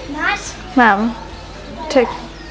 Masz? Mam. Czek.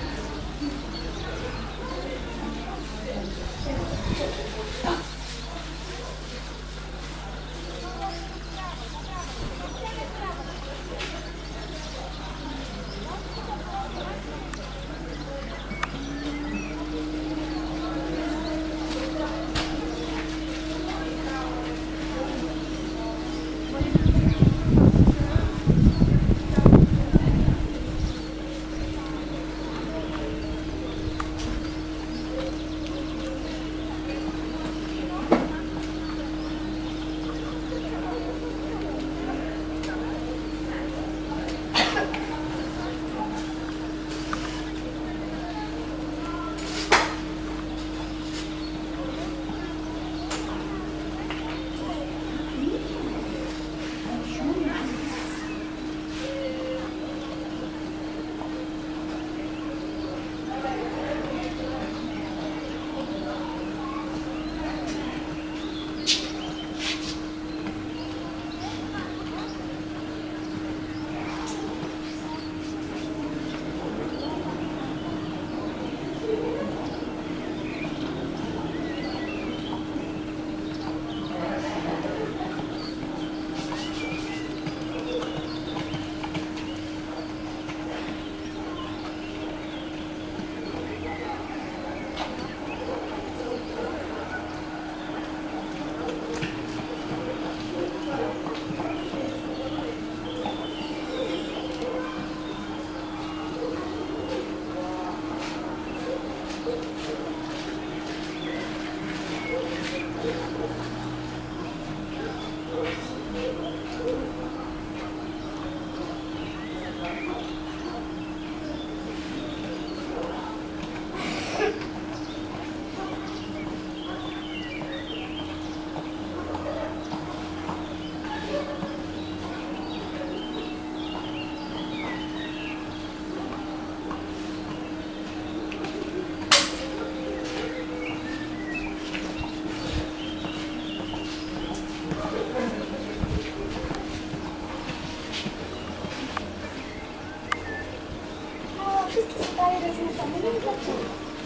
Wszystkie sprawy rozwiązane. Nie wiem dlaczego.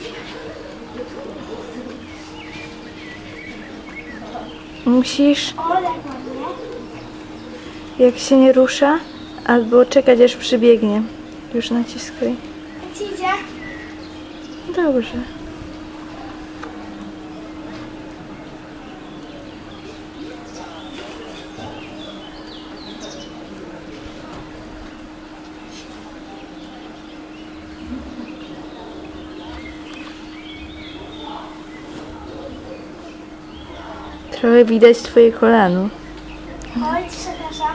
Musisz, O, tak ładnie. jak się nie rusza, albo czekać aż przybiegnie. Już naciskaj. Jak ci idzie? Dobrze. Trochę widać twoje kolano. Oj, przepraszam.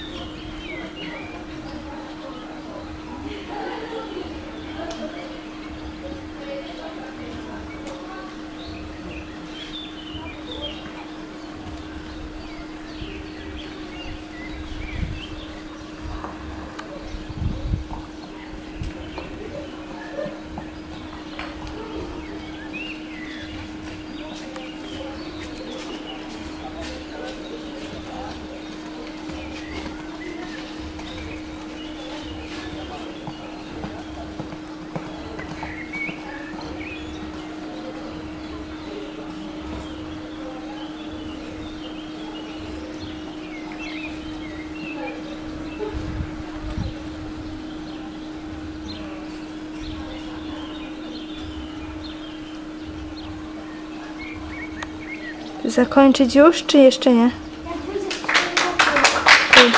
Zakończyć już, czy jeszcze nie? Jak wyjdziesz z tego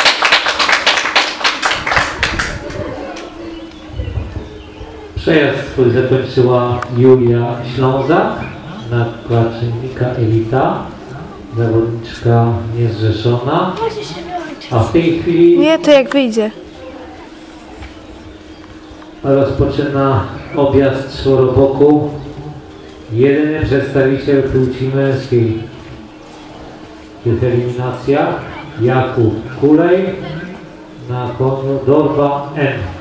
Przejazd swój zakończyła Julia Ślązak, nadkładczynika Elita, zawodniczka niezrzeszona, Musisz się wyłączyć. a w tej chwili Nie, to jak wyjdzie. rozpoczyna objazd czworoboku. Jedyny przedstawiciel płci męskiej w tych eliminacjach, Jakub Kulej na koniu Dorba N.